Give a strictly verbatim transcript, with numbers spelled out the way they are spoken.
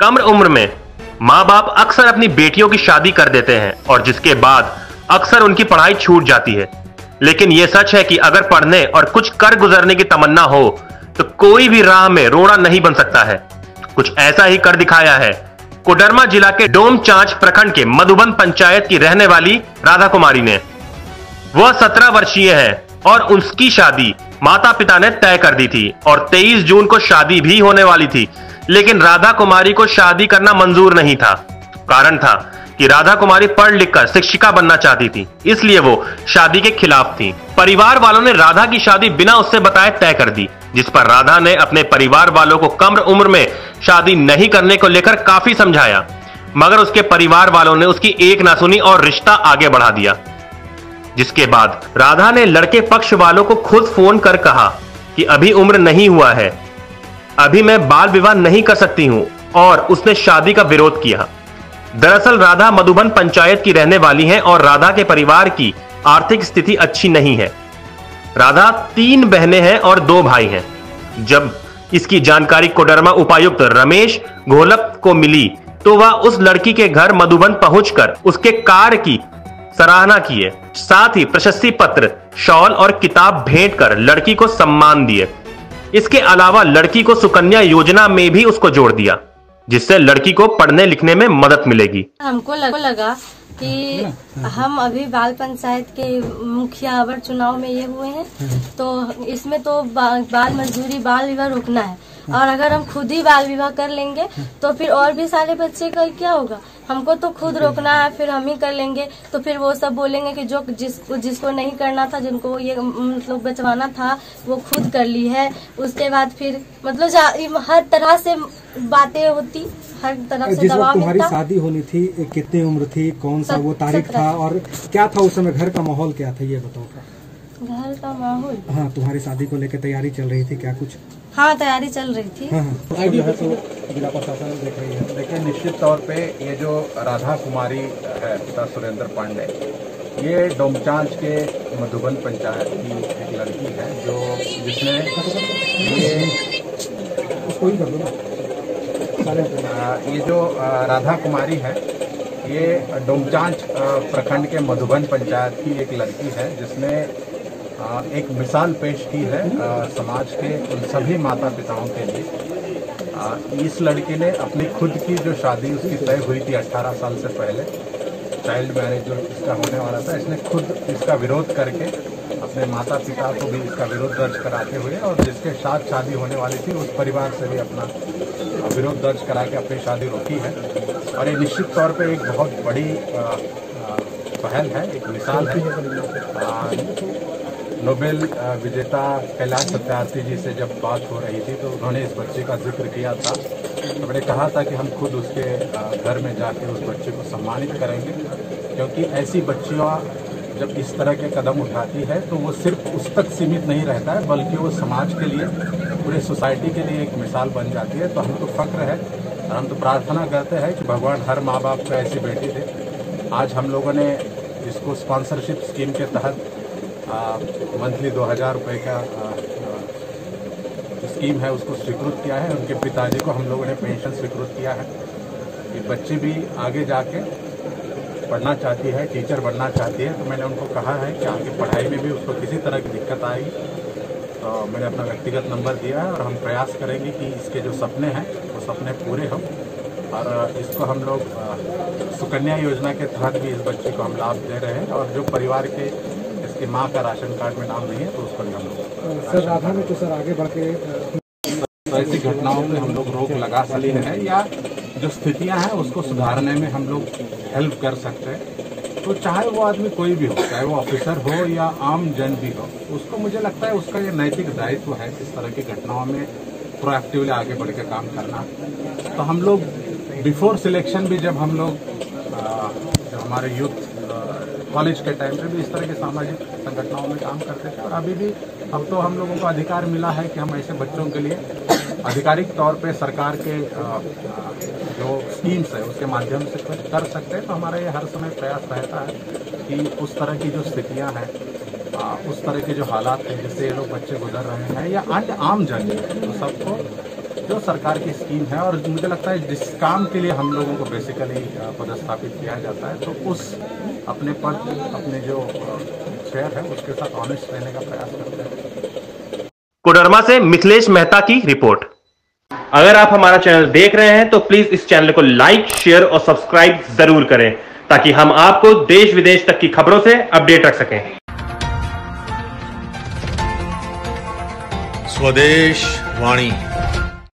कम उम्र में माँ बाप अक्सर अपनी बेटियों की शादी कर देते हैं और जिसके बाद अक्सर उनकी पढ़ाई छूट जाती है। लेकिन यह सच है कि अगर पढ़ने और कुछ कर गुजरने की तमन्ना हो तो कोई भी राह में रोड़ा नहीं बन सकता है। कुछ ऐसा ही कर दिखाया है कोडरमा जिला के डोमचांच प्रखंड के मधुबन पंचायत की रहने वाली राधा कुमारी ने। वह सत्रह वर्षीय है और उसकी शादी माता पिता ने तय कर दी थी और तेईस जून को शादी भी होने वाली थी। लेकिन राधा कुमारी को शादी करना मंजूर नहीं था। कारण था कि राधा कुमारी पढ़ लिखकर शिक्षिका बनना चाहती थी, इसलिए वो शादी के खिलाफ थी। परिवार वालों ने राधा की शादी बिना उससे बताए तय कर दी, जिस पर राधा ने अपने परिवार वालों को कम उम्र में शादी नहीं करने को लेकर काफी समझाया, मगर उसके परिवार वालों ने उसकी एक ना सुनी और रिश्ता आगे बढ़ा दिया। जिसके बाद राधा ने लड़के पक्ष वालों को खुद फोन कर कहा कि अभी उम्र नहीं हुआ है, अभी मैं बाल विवाह नहीं कर सकती हूं, और उसने शादी का विरोध किया। दरअसल राधा मधुबन पंचायत की रहने वाली है और राधा के परिवार की आर्थिक स्थिति अच्छी नहीं है। राधा तीन बहनें हैं और दो भाई हैं। जब इसकी जानकारी कोडरमा उपायुक्त रमेश घोलप को मिली तो वह उस लड़की के घर मधुबन पहुंचकर उसके कार्य की सराहना किए, साथ ही प्रशस्ति पत्र, शॉल और किताब भेंट कर लड़की को सम्मान दिए। इसके अलावा लड़की को सुकन्या योजना में भी उसको जोड़ दिया, जिससे लड़की को पढ़ने लिखने में मदद मिलेगी। हमको लगा कि हम अभी बाल पंचायत के मुखिया अवर चुनाव में ये हुए हैं, तो इसमें तो बा, बाल मजदूरी बाल विवाह रोकना है, और अगर हम खुद ही बाल विवाह कर लेंगे तो फिर और भी सारे बच्चे का क्या होगा। हमको तो खुद रोकना है, फिर हम ही कर लेंगे तो फिर वो सब बोलेंगे कि जो जिसको जिसको नहीं करना था, जिनको ये मतलब बचवाना था, वो खुद कर ली है। उसके बाद फिर मतलब हर तरह से बातें होती, हर तरफ से दबाव। तुम्हारी शादी होनी थी, कितनी उम्र थी, कौन सा वो तारीख था और क्या था उस समय, घर का माहौल क्या था, ये बताओ। घर का माहौल, हाँ, तुम्हारी शादी को लेकर तैयारी चल रही थी क्या कुछ? हाँ, तैयारी चल रही थी। हाँ, हाँ। जो है तो जिला प्रशासन देख रही है। देखिए, निश्चित तौर पे ये जो राधा कुमारी है, पिता सुरेंद्र पांडे, ये डोमचांच के मधुबन पंचायत की एक लड़की है, जो जिसने ये उसको ही कर दो ना। ये जो राधा कुमारी है, ये डोमचांच प्रखंड के मधुबन पंचायत की एक लड़की है, जिसने एक मिसाल पेश की है समाज के उन सभी माता पिताओं के लिए। इस लड़की ने अपनी खुद की जो शादी उसकी तय हुई थी अठारह साल से पहले, चाइल्ड मैरिज जो इसका होने वाला था, इसने खुद इसका विरोध करके अपने माता पिता को भी इसका विरोध दर्ज कराते हुए, और जिसके साथ शादी होने वाली थी उस परिवार से भी अपना विरोध दर्ज करा के अपनी शादी रोकी है। और ये निश्चित तौर पे एक बहुत बड़ी पहल है, एक मिसाल है। नोबेल विजेता कैलाश सत्यार्थी जी से जब बात हो रही थी तो उन्होंने इस बच्चे का जिक्र किया था। उन्होंने कहा था कि हम खुद उसके घर में जाकर उस बच्चे को सम्मानित करेंगे, क्योंकि ऐसी बच्चियां जब इस तरह के कदम उठाती है तो वो सिर्फ उस तक सीमित नहीं रहता है, बल्कि वो समाज के लिए, पूरे सोसाइटी के लिए एक मिसाल बन जाती है। तो हम तो फक्र है और हम तो प्रार्थना करते हैं कि भगवान हर माँ बाप को ऐसी बेटी दे। आज हम लोगों ने इसको स्पॉन्सरशिप स्कीम के तहत मंथली दो हजार रुपये का आ, आ, स्कीम है, उसको स्वीकृत किया है। उनके पिताजी को हम लोगों ने पेंशन स्वीकृत किया है। ये बच्ची भी आगे जाके पढ़ना चाहती है, टीचर बनना चाहती है, तो मैंने उनको कहा है कि आगे पढ़ाई में भी उसको किसी तरह की दिक्कत आएगी तो मैंने अपना व्यक्तिगत नंबर दिया है, और हम प्रयास करेंगे कि इसके जो सपने हैं वो सपने पूरे हों। और इसको हम लोग सुकन्या योजना के तहत भी इस बच्चे को हम लाभ दे रहे हैं, और जो परिवार के इसकी माँ का राशन कार्ड में नाम नहीं है तो उस पर हम लोग सर राधा ने तो सर आगे बढ़ के तो ऐसी घटनाओं में हम लोग रोक लगा सकते हैं, या जो स्थितियां हैं उसको सुधारने में हम लोग हेल्प कर सकते हैं। तो चाहे वो आदमी कोई भी हो, चाहे वो ऑफिसर हो या आम जन भी हो, उसको मुझे लगता है उसका ये नैतिक दायित्व है इस तरह की घटनाओं में प्रोएक्टिवली आगे बढ़ के काम करना। तो हम लोग बिफोर सिलेक्शन भी, जब हम लोग जब हमारे यूथ कॉलेज के टाइम पे भी इस तरह के सामाजिक संगठनों में काम करते थे, और अभी भी अब तो हम लोगों को अधिकार मिला है कि हम ऐसे बच्चों के लिए आधिकारिक तौर पे सरकार के जो स्कीम्स है उसके माध्यम से कर सकते हैं। तो हमारा ये हर समय प्रयास रहता है कि उस तरह की जो स्थितियां हैं, उस तरह के जो हालात हैं जिससे ये लोग बच्चे गुजर रहे हैं या अन्य आम जन है, तो सबको जो सरकार की स्कीम है और मुझे लगता है जिस काम के लिए हम लोगों को बेसिकली पदस्थापित किया जाता है, तो उस अपने पद अपने जो शेयर है उसके साथ ऑनेस्ट रहने का प्रयास करते हैं। कोडरमा से मिथिलेश मेहता की रिपोर्ट। अगर आप हमारा चैनल देख रहे हैं तो प्लीज इस चैनल को लाइक, शेयर और सब्सक्राइब जरूर करें ताकि हम आपको देश विदेश तक की खबरों से अपडेट रख सकें। स्वदेश वाणी।